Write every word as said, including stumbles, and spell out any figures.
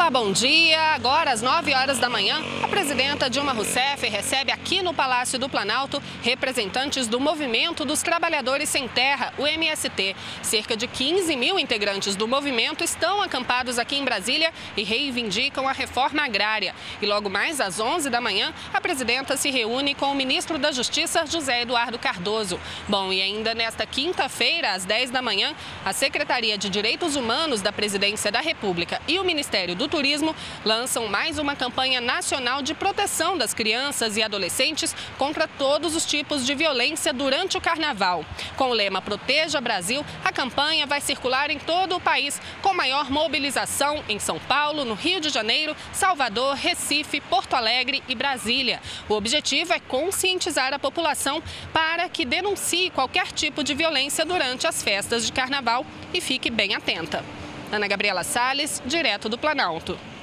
Olá, bom dia. Agora, às nove horas da manhã, a presidenta Dilma Rousseff recebe aqui no Palácio do Planalto representantes do Movimento dos Trabalhadores Sem Terra, o M S T. Cerca de quinze mil integrantes do movimento estão acampados aqui em Brasília e reivindicam a reforma agrária. E logo mais às onze da manhã, a presidenta se reúne com o ministro da Justiça, José Eduardo Cardoso. Bom, e ainda nesta quinta-feira, às dez da manhã, a Secretaria de Direitos Humanos da Presidência da República e o Ministério do Turismo lançam mais uma campanha nacional de proteção das crianças e adolescentes contra todos os tipos de violência durante o carnaval. Com o lema Proteja Brasil, a campanha vai circular em todo o país, com maior mobilização em São Paulo, no Rio de Janeiro, Salvador, Recife, Porto Alegre e Brasília. O objetivo é conscientizar a população para que denuncie qualquer tipo de violência durante as festas de carnaval e fique bem atenta. Ana Gabriela Salles, direto do Planalto.